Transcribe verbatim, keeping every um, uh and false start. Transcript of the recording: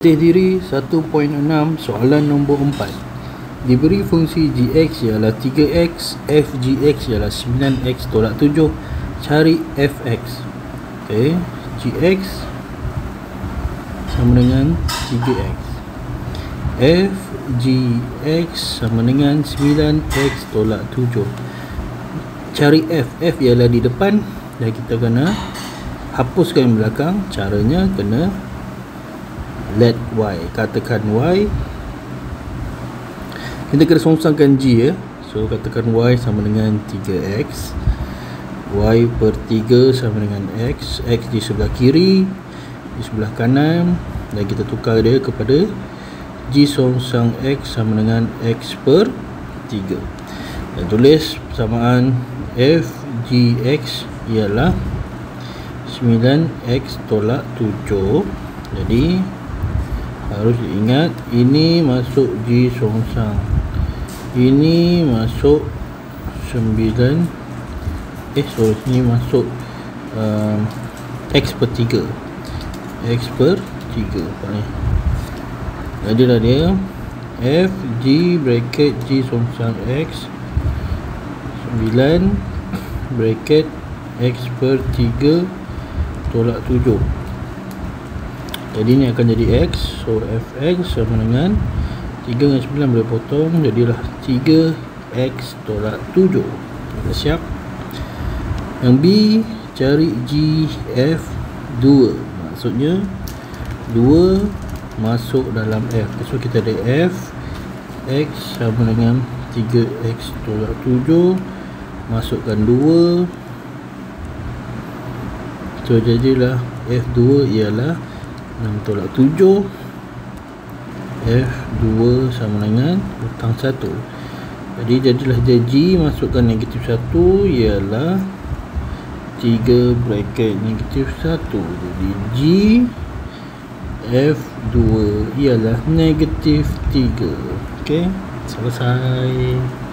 Teh diri satu titik enam soalan nombor empat. Diberi fungsi g(x) ialah tiga x, f g(x) ialah sembilan x tolak tujuh. Cari f(x). Okey, g(x) sama dengan tiga x. F g(x) sama dengan sembilan x tolak tujuh. Cari f. F ialah di depan dan kita kena hapuskan yang belakang. Caranya kena let y, katakan y, kita kena songsangkan g ya. So katakan y sama dengan tiga x, y per tiga sama dengan x, x di sebelah kiri, di sebelah kanan, dan kita tukar dia kepada g songsang x sama dengan x per tiga. Dan tulis persamaan f gx ialah sembilan x tolak tujuh. Jadi harus diingat, ini masuk G songsang, ini masuk sembilan, eh sorry, ini masuk um, X per tiga, X per tiga. Jadilah dia F G bracket G songsang X sembilan bracket X per tiga tolak tujuh. Jadi ini akan jadi X. So fx sama dengan tiga dengan sembilan boleh potong, jadilah tiga x tolak tujuh. Dah siap. Yang B, cari G F dua. Maksudnya dua masuk dalam F. So kita ada F X sama dengan tiga x tolak tujuh. Masukkan dua. So jadilah F dua ialah enam tolak tujuh. F dua sama dengan hutang satu. Jadi jadilah dia G, masukkan negatif satu ialah tiga bracket negatif satu. Jadi G F dua ialah negatif tiga. Okey, selesai.